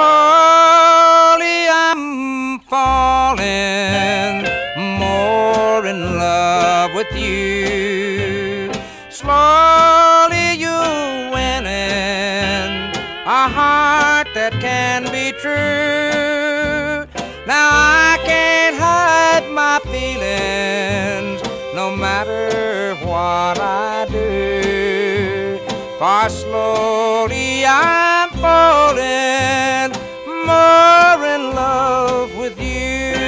slowly I'm falling more in love with you. Slowly you're winning a heart that can be true. Now I can't hide my feelings no matter what I do, for slowly I'm falling more in love with you.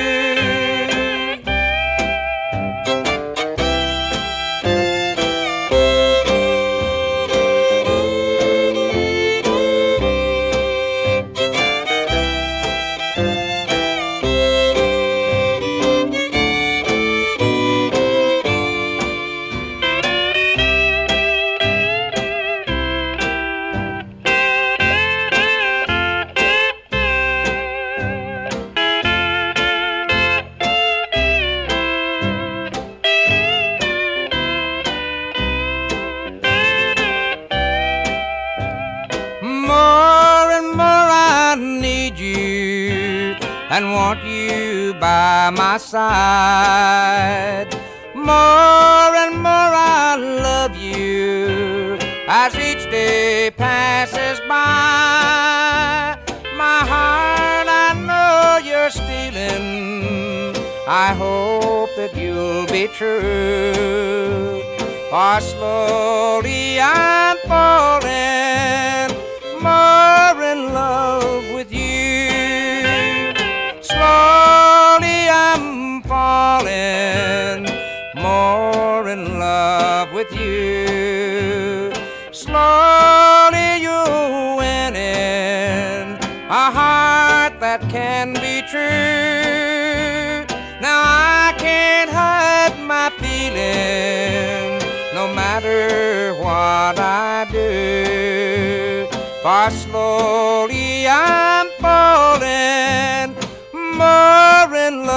And want you by my side. More and more I love you as each day passes by. My heart I know you're stealing, I hope that you'll be true, for slowly I'm falling more in love with you. Slowly I'm falling more in love with you. Slowly you're winning a heart that can be true. Now I can't hide my feelings no matter what I do, for slowly I'm falling more in love